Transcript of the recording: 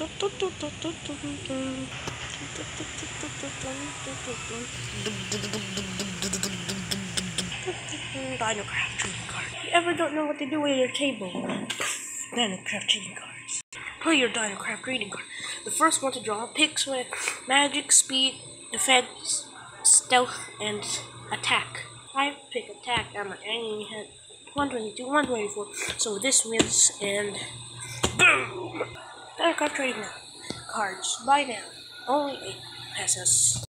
Dinocraft trading card. If you ever don't know what to do with your table, Dinocraft trading cards. Play your Dinocraft trading card. The first one to draw picks with magic, speed, defense, stealth, and attack. I pick attack and my enemy had 122, 124. So this wins and boom! Dinocraft trading cards. Buy now. Only 8 pesos.